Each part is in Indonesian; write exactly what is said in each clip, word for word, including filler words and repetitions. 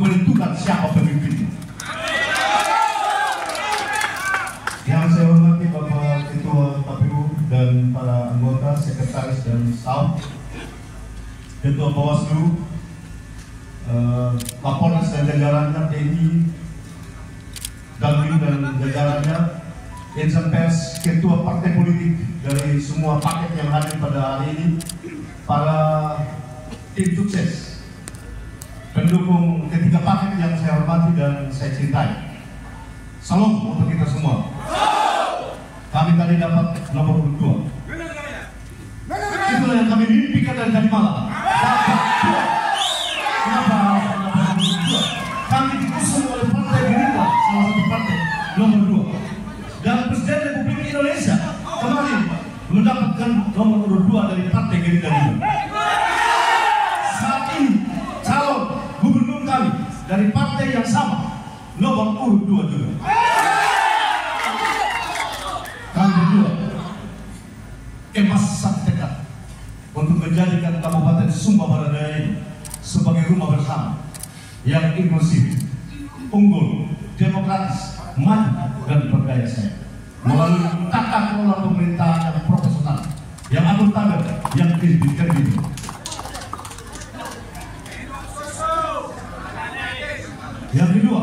menentukan siapa pemimpinnya. Yang saya hormati Bapak Ketua K P U dan para anggota, sekretaris dan staf, Ketua Bawaslu, eh, Kapolres dan jajarannya, T N I, Danwil dan jajarannya, insan pers, ketua partai politik dari semua paket yang hadir pada hari ini, para tim sukses, pendukung ketiga paket yang saya hormati dan saya cintai. Salam untuk kita semua. Kami tadi dapat nomor urut dua. Itulah yang kami mimpikan dari tadi malam. Kenapa nomor urut dua? Kami diusung oleh Partai Gerindra, salah satu partai nomor dua. Dan Presiden Republik Indonesia kemarin mendapatkan nomor urut dua dari Partai Gerindra ini. Saat ini calon gubernur kami dari partai yang sama nomor urut dua juga. Kami berdua emas sangat dekat untuk menjadikan Kabupaten Sumba Barat Daya ini sebagai rumah bersama yang inklusif, unggul, demokratis, maju dan berdaya saing melalui tata kelola pemerintahan yang profesional, yang akuntabel, yang kredibel. Yang kedua,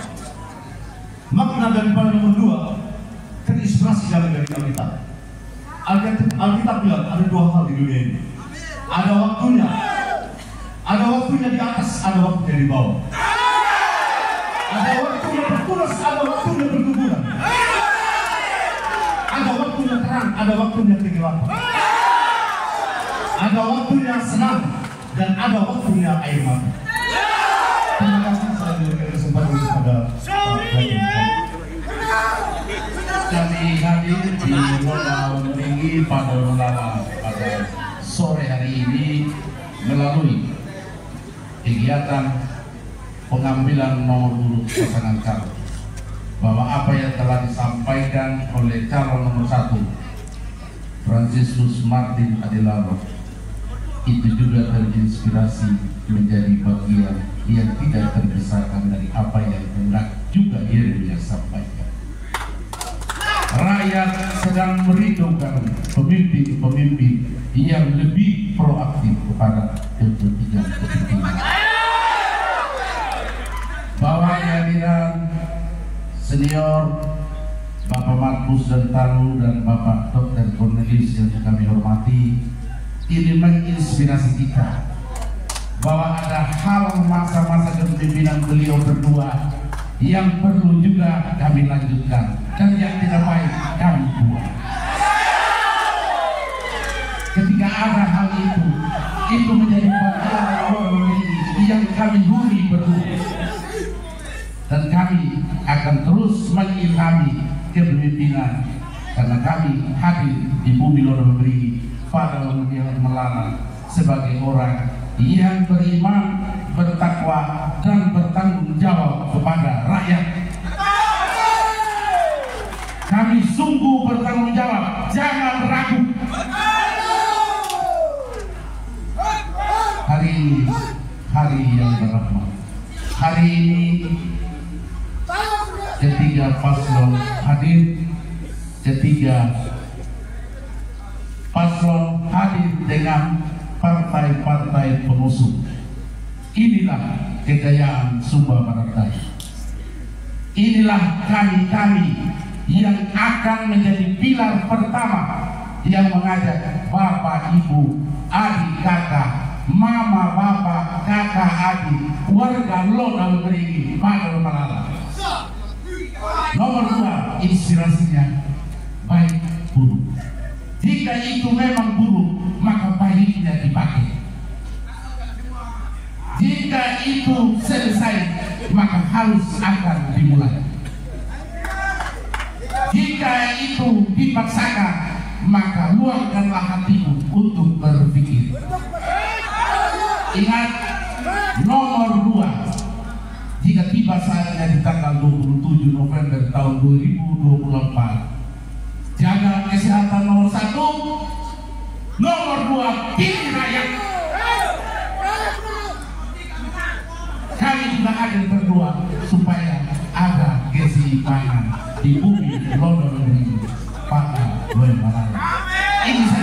makna daripada nomor dua terinspirasi dari Alkitab. Alkitab, Alkitab bilang ada dua hal di dunia ini. Ada waktunya, ada waktunya di atas, ada waktunya di bawah. Ada waktunya bertunas, ada waktunya berguguran. Ada waktunya terang, ada waktunya kegelapan. Ada waktunya senang dan ada waktunya air mata. Terima kasih saya diberikan kesempatan kepada kami hadir di Lodal Tinggi pada Lodala pada sore hari ini melalui kegiatan pengambilan nomor urut pasangan calon, bahwa apa yang telah disampaikan oleh calon nomor satu Fransiskus Martin Adelaro itu juga terinspirasi menjadi bagian yang tidak terpisahkan dari apa yang hendak juga Yeremia sampaikan. Rakyat sedang merindukan pemimpin-pemimpin yang lebih proaktif kepada kepentingan-kepentingan. Bahwa kehadiran senior Bapak Markus dan Talu dan Bapak Dokter Cornelius yang kami hormati, ini menginspirasi kita bahwa ada hal masa-masa kepemimpinan beliau berdua yang perlu juga kami lanjutkan dan yang tidak baik kami buang. Ketika ada hal itu, itu menjadi bagian orang ini yang kami huni berdua, dan kami akan terus mengilhami kepemimpinan karena kami hadir di bumi Lodal Memberi pada yang melarang sebagai orang yang beriman, bertakwa dan bertanggung jawab kepada rakyat. Kami sungguh bertanggung jawab, jangan ragu. Hari ini hari yang berrahmat. Hari ini ketiga paslon hadir, ketiga paslon hadir dengan partai-partai pengusung. Inilah kejayaan Sumba Barat Daya. Inilah kami-kami yang akan menjadi pilar pertama yang mengajak bapak, ibu, adik, kakak, mama, bapak, kakak, adik, warga Lodal Memberi pada Malala. Nomor dua, inspirasinya baik buruk. Jika itu memang buruk, maka baiknya dipakai. Jika itu selesai, maka harus akan dimulai. Jika itu dipaksakan, maka luangkanlah hatimu untuk berpikir. Ingat, nomor dua, jika tiba saatnya di tanggal dua puluh tujuh November tahun dua ribu dua puluh empat, jaga kesehatan nomor satu, nomor dua, pilih rakyat. Kami juga akan adil berdoa supaya ada keseimbangan di bumi London ini pada bulan Maret. Ini saya